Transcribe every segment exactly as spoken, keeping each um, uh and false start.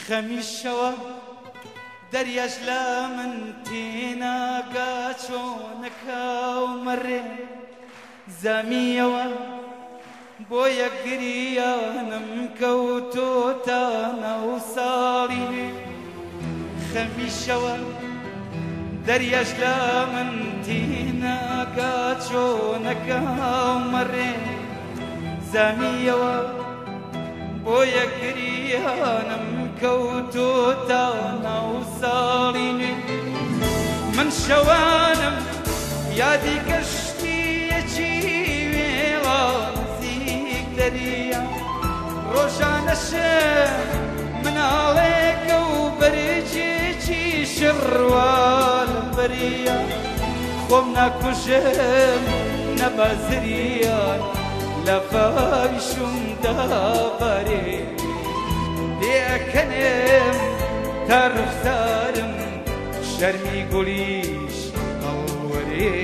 خەمیشەوە دەریاش لە من تێناگا چۆنەکە و مەڕێ زەمیەوە بۆ یەکگریانم کەوتۆتە ناو ساڵی خەمیشەوە دەریاش لە من تێناگا چۆنەکە و مەڕێ زەمیەوە بۆ یەکگریانم کەوتۆتە ناو ساڵی نوێ من شەوانم یادی کەشتیەکی وێڵا نزیک دەریا ڕۆژانەشە مناڵێکە و بەرێجێکی شڕوا لەم بەریا خۆم ناکوژم نەبازریان لە فاویشمدا بەرێ دێکەنێم تا ڕوخسارم شەرمی گوڵیش هەڵوەرێ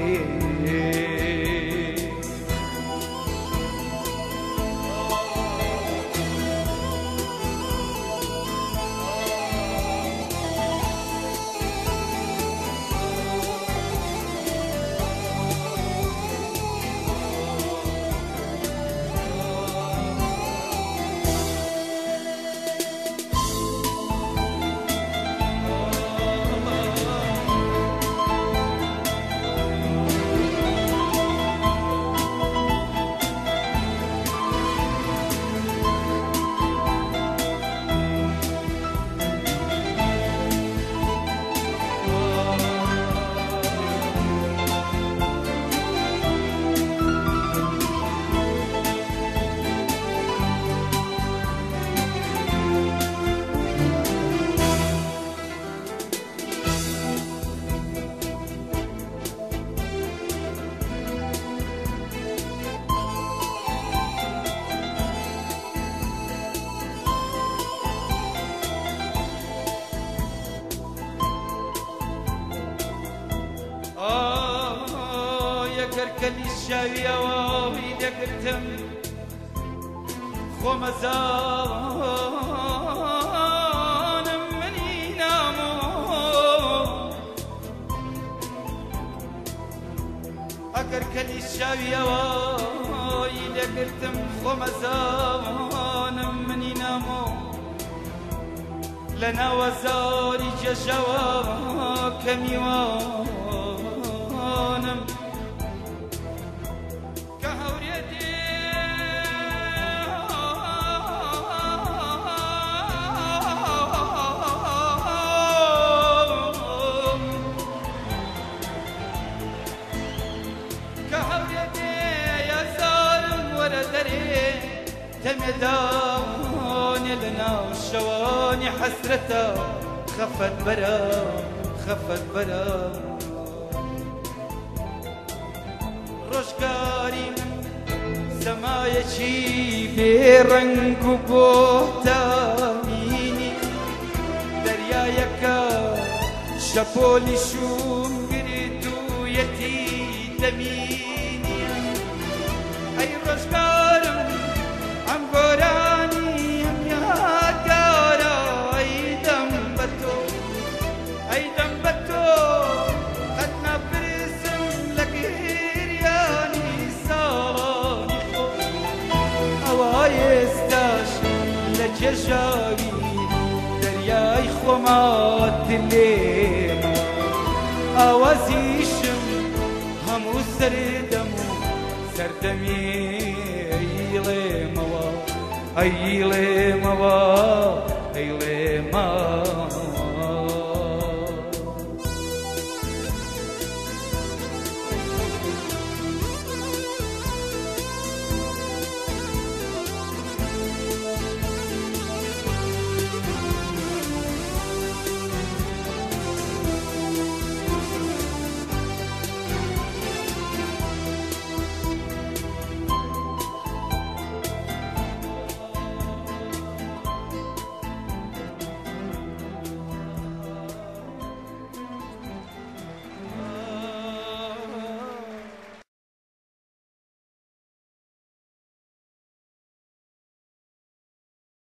کەرکەلی شاویەوەی دەگرتم خۆمەزانم منی نامۆ ئەگەرکەلی شاویەوەی دەگرتم خۆمەزانم منی نامۆ لە ناوەزاری جەژەوە کەمیوانم تمداني لنا وشواني حسرته خفت برا خفت برا رشكاري سمايتي بيرنق بوهتاميني دريايكا شابولي شوم قريتو يتي دميني اي رشكارم عم قراني هم يهاجارا اي دمبتو اي دمبتو خدنا برسم لكيرياني ساراني اوايستاش لججاوي درياي خومات الليل اوازيشم همو سردمو سردمي أيلي موا